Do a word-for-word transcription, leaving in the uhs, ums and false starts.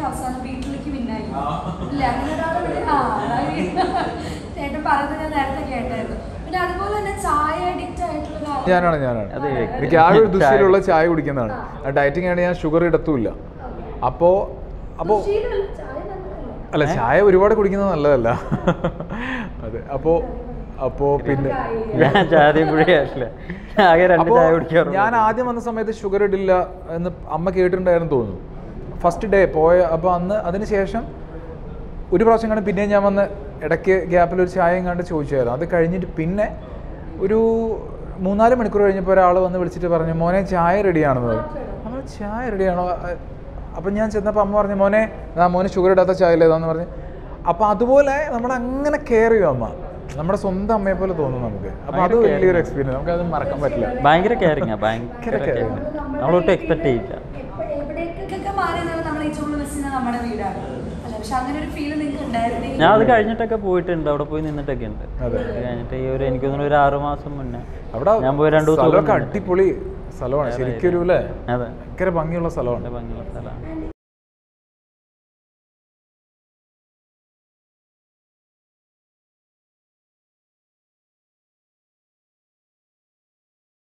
അവസാനം വീട്ടിലേക്ക് വിന്നായി ഇല്ല അങ്ങനെ ഒരാളെ ആ ചേട്ടൻ പറയുന്നത് ഞാൻ നേരത്തെ കേട്ടായിരുന്നു. പിന്നെ അതുപോലെ തന്നെ ചായ അഡിക്റ്റ് ആയിട്ടുള്ള ഞാനാണ് ഞാനാണ് എനിക്ക് ആ ഒരു ദുശ്ശീലുള്ള ചായ കുടിക്കുന്നതാണ്. ഡയറ്റിംഗ് ആണ്, ഞാൻ ഷുഗർ ഇടത്തുമില്ല. അപ്പോൾ അപ്പോൾ അല്ല, ചായ ഒരുപാട് കുടിക്കുന്നത് നല്ലതല്ല. അതെ. അപ്പോൾ അപ്പോൾ പിന്നെ ഞാൻ ആദ്യം വന്ന സമയത്ത് ഷുഗർ ഇടില്ല എന്ന് അമ്മ കേട്ടിട്ടുണ്ടായിരുന്നു തോന്നുന്നു. ഫസ്റ്റ് ഡേ പോയ അപ്പോൾ അന്ന് അതിന് ശേഷം ഒരു പ്രാവശ്യം കണ്ട് പിന്നെയും ഞാൻ വന്ന് ഇടയ്ക്ക് ഗ്യാപ്പിൽ ഒരു ചായയും കണ്ട് ചോദിച്ചായിരുന്നു. അത് കഴിഞ്ഞിട്ട് പിന്നെ ഒരു മൂന്നാല് മണിക്കൂർ കഴിഞ്ഞപ്പോൾ ഒരാൾ വന്ന് വിളിച്ചിട്ട് പറഞ്ഞു, മോനെ ചായ റെഡിയാണെന്ന് പറഞ്ഞു. നമ്മൾ ചായ റെഡിയാണോ? അപ്പം ഞാൻ ചെന്നപ്പോൾ അമ്മ പറഞ്ഞു, മോനെ ആ മോനെ ഷുഗർ ഇടാത്ത ചായ ഇല്ലേതാന്ന് പറഞ്ഞു. അപ്പോൾ അതുപോലെ നമ്മളങ്ങനെ കെയർ ചെയ്യും അമ്മ, നമ്മുടെ സ്വന്തം അമ്മയെ പോലെ തോന്നും നമുക്ക്. അപ്പോൾ അത് വലിയൊരു എക്സ്പീരിയൻസ്, നമുക്ക് അത് മറക്കാൻ പറ്റില്ല. ഭയങ്കര കെയറിങ് ഭയങ്കര കെയറിങ് നമ്മളൊട്ടും എക്സ്പെക്ട് ചെയ്യില്ല. ഞാൻ അത് കഴിഞ്ഞിട്ടൊക്കെ പോയിട്ടുണ്ട്, അവിടെ പോയി നിന്നിട്ടൊക്കെ ഉണ്ട്. കഴിഞ്ഞിട്ട് ഈ ഒരു എനിക്ക് തോന്നുന്നു ഒരു ആറു മാസം മുന്നേ അവിടെ ഞാൻ പോയി രണ്ടു ദിവസം. അടിപൊളി സ്ഥലമാണ് ശരിക്കും, അല്ലേ? അതെ, ഭയങ്കര ഭംഗിയുള്ള സ്ഥലമാണ്. ഭംഗിയുള്ള സ്ഥലമാണ്.